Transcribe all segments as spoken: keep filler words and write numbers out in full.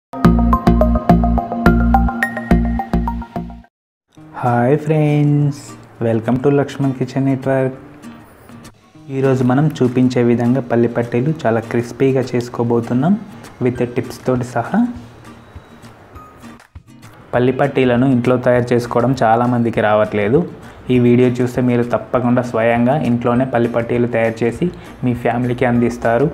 Hi friends, welcome to Laxman kitchen network. ఈరోజు మనం చూపించే విధంగా పల్లి పట్టీలు చాలా క్రిస్పీగా చేసుకోబోతున్నాం విత్ టిప్స్ తోటి సహా. పల్లి పట్టీలను ఇంట్లో తయారు చేసుకోవడం చాలామందికి రావట్లేదు. ఈ వీడియో చూస్తే మీరు తప్పకుండా స్వయంగా ఇంట్లోనే పల్లి పట్టీలు తయారు చేసి మీ ఫ్యామిలీకి అందిస్తారు.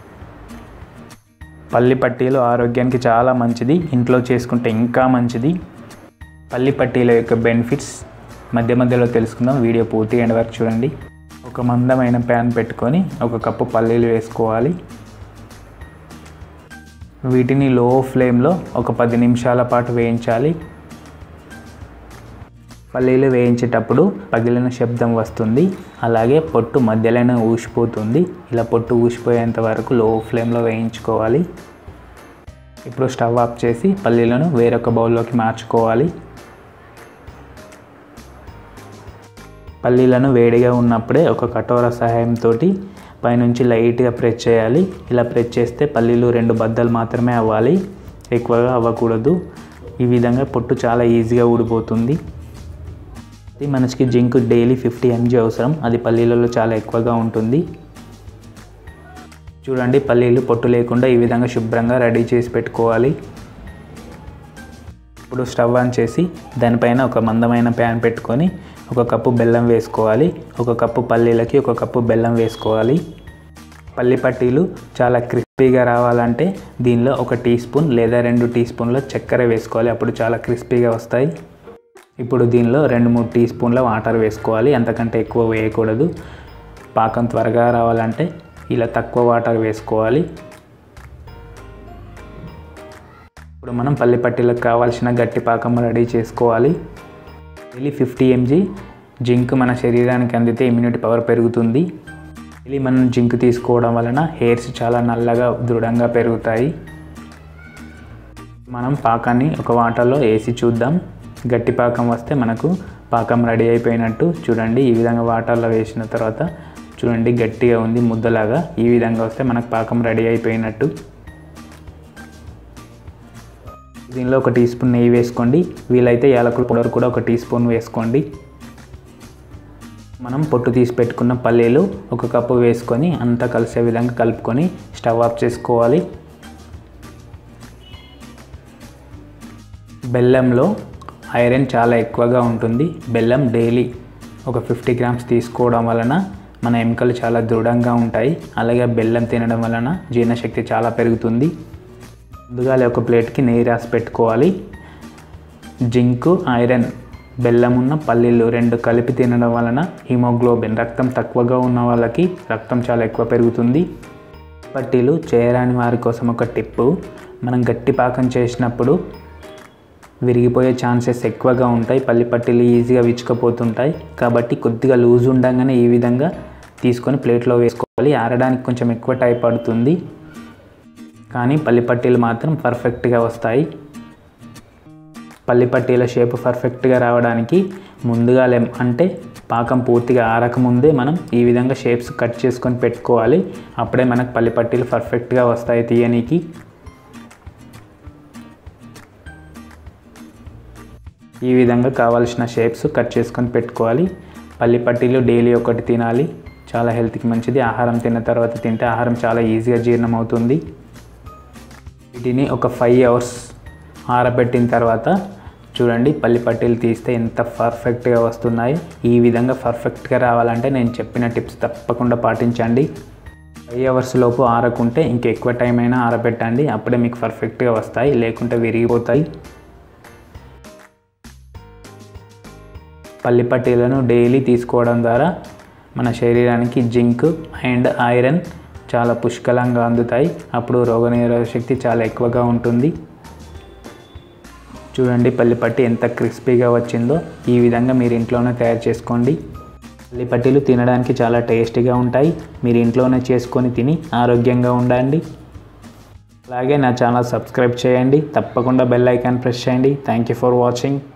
పల్లి పట్టీలు ఆరోగ్యానికి చాలా మంచిది, ఇంట్లో చేసుకుంటే ఇంకా మంచిది. పల్లి పట్టీల యొక్క బెనిఫిట్స్ మధ్య మధ్యలో తెలుసుకుందాం. వీడియో పూర్తి ఎండ్ వరకు చూడండి. ఒక మందమైన ప్యాన్ పెట్టుకొని ఒక కప్పు పల్లీలు వేసుకోవాలి. వీటిని లో ఫ్లేమ్లో ఒక పది నిమిషాల పాటు వేయించాలి. పల్లీలు వేయించేటప్పుడు పగిలిన శబ్దం వస్తుంది, అలాగే పొట్టు మధ్యలోనే ఊసిపోతుంది. ఇలా పొట్టు ఊసిపోయేంత వరకు లో ఫ్లేమ్లో వేయించుకోవాలి. ఇప్పుడు స్టవ్ ఆఫ్ చేసి పల్లీలను వేరొక బౌల్లోకి మార్చుకోవాలి. పల్లీలను వేడిగా ఉన్నప్పుడే ఒక కటోర సహాయంతో పైనుంచి లైట్గా ప్రెస్ చేయాలి. ఇలా ప్రెస్ చేస్తే పల్లీలు రెండు బద్దలు మాత్రమే అవ్వాలి, ఎక్కువగా అవ్వకూడదు. ఈ విధంగా పొట్టు చాలా ఈజీగా ఊడిపోతుంది. మనిషికి జింక్ డైలీ ఫిఫ్టీ ఎంజీ అవసరం, అది పల్లీలలో చాలా ఎక్కువగా ఉంటుంది. చూడండి, పల్లీలు పొట్టు లేకుండా ఈ విధంగా శుభ్రంగా రెడీ చేసి పెట్టుకోవాలి. ఇప్పుడు స్టవ్ ఆన్ చేసి దానిపైన ఒక మందమైన ప్యాన్ పెట్టుకొని ఒక కప్పు బెల్లం వేసుకోవాలి. ఒక కప్పు పల్లీలకి ఒక కప్పు బెల్లం వేసుకోవాలి. పల్లి పట్టీలు చాలా క్రిస్పీగా రావాలంటే దీనిలో ఒక టీ స్పూన్ లేదా రెండు టీ స్పూన్ల చక్కెర వేసుకోవాలి, అప్పుడు చాలా క్రిస్పీగా వస్తాయి. ఇప్పుడు దీనిలో రెండు మూడు టీ స్పూన్ల వాటర్ వేసుకోవాలి, అంతకంటే ఎక్కువ వేయకూడదు. పాకం త్వరగా రావాలంటే ఇలా తక్కువ వాటర్ వేసుకోవాలి. ఇప్పుడు మనం పల్లి పట్టీలకు కావాల్సిన గట్టి పాకం రెడీ చేసుకోవాలి. డైలీ ఫిఫ్టీ ఎంజీ జింక్ మన శరీరానికి అందితే ఇమ్యూనిటీ పవర్ పెరుగుతుంది. డైలీ మనం జింక్ తీసుకోవడం వలన హెయిర్స్ చాలా నల్లగా దృఢంగా పెరుగుతాయి. మనం పాకాన్ని ఒక వాటర్లో వేసి చూద్దాం. గట్టి పాకం వస్తే మనకు పాకం రెడీ అయిపోయినట్టు. చూడండి, ఈ విధంగా వాటర్లో వేసిన తర్వాత చూడండి గట్టిగా ఉంది, ముద్దలాగా. ఈ విధంగా వస్తే మనకు పాకం రెడీ అయిపోయినట్టు. దీనిలో ఒక టీ స్పూన్ నెయ్యి వేసుకోండి, వీలైతే యాలకుల పౌడర్ కూడా ఒక టీ స్పూన్ వేసుకోండి. మనం పొట్టు తీసి పెట్టుకున్న పల్లీలు ఒక కప్పు వేసుకొని అంతా కలిసే విధంగా కలుపుకొని స్టవ్ ఆఫ్ చేసుకోవాలి. బెల్లంలో ఐరన్ చాలా ఎక్కువగా ఉంటుంది. బెల్లం డైలీ ఒక ఫిఫ్టీ గ్రామ్స్ తీసుకోవడం వలన మన ఎముకలు చాలా దృఢంగా ఉంటాయి. అలాగే బెల్లం తినడం వలన జీర్ణశక్తి చాలా పెరుగుతుంది. ముందుగా ఒక ప్లేట్కి నెయ్యి రాసి పెట్టుకోవాలి. జింకు, ఐరన్, బెల్లం ఉన్న పల్లీలు రెండు కలిపి తినడం వలన హిమోగ్లోబిన్, రక్తం తక్కువగా ఉన్న వాళ్ళకి రక్తం చాలా ఎక్కువ పెరుగుతుంది. పట్టీలు చేయరాని వారి కోసం ఒక టిప్పు, మనం గట్టి పాకం చేసినప్పుడు విరిగిపోయే ఛాన్సెస్ ఎక్కువగా ఉంటాయి. పల్లి పట్టీలు ఈజీగా విచ్చుకపోతుంటాయి. కాబట్టి కొద్దిగా లూజ్ ఉండగానే ఈ విధంగా తీసుకొని ప్లేట్లో వేసుకోవాలి. ఆరడానికి కొంచెం ఎక్కువ టైం పడుతుంది, కానీ పల్లి పట్టీలు మాత్రం పర్ఫెక్ట్గా వస్తాయి. పల్లి పట్టీల షేప్ పర్ఫెక్ట్గా రావడానికి ముందుగా లెమ్ అంటే పాకం పూర్తిగా ఆరకముందే మనం ఈ విధంగా షేప్స్ కట్ చేసుకొని పెట్టుకోవాలి. అప్పుడే మనకు పల్లి పట్టీలు పర్ఫెక్ట్గా వస్తాయి తీయనీకి. ఈ విధంగా కావాల్సిన షేప్స్ కట్ చేసుకొని పెట్టుకోవాలి. పల్లి పట్టీలు డైలీ ఒకటి తినాలి, చాలా హెల్త్కి మంచిది. ఆహారం తిన్న తర్వాత తింటే ఆహారం చాలా ఈజీగా జీర్ణం అవుతుంది. వీటిని ఒక ఫైవ్ అవర్స్ ఆరబెట్టిన తర్వాత చూడండి పల్లి పట్టీలు తీస్తే ఎంత పర్ఫెక్ట్గా వస్తున్నాయి. ఈ విధంగా పర్ఫెక్ట్గా రావాలంటే నేను చెప్పిన టిప్స్ తప్పకుండా పాటించండి. ఫైవ్ అవర్స్ లోపు ఆరకుంటే ఇంకెక్కువ టైం అయినా ఆరబెట్టండి, అప్పుడే మీకు పర్ఫెక్ట్గా వస్తాయి, లేకుంటే విరిగిపోతాయి. పల్లి పట్టీలను డైలీ తీసుకోవడం ద్వారా మన శరీరానికి జింక్ అండ్ ఐరన్ చాలా పుష్కలంగా అందుతాయి. అప్పుడు రోగనిరోధక శక్తి చాలా ఎక్కువగా ఉంటుంది. చూడండి పల్లి పట్టీ ఎంత క్రిస్పీగా వచ్చిందో. ఈ విధంగా మీరు ఇంట్లోనే తయారు చేసుకోండి. పల్లి పట్టీలు తినడానికి చాలా టేస్టీగా ఉంటాయి. మీరు ఇంట్లోనే చేసుకొని తిని ఆరోగ్యంగా ఉండండి. అలాగే నా ఛానల్ సబ్స్క్రైబ్ చేయండి, తప్పకుండా బెల్ ఐకాన్ ప్రెస్ చేయండి. Thank you for watching.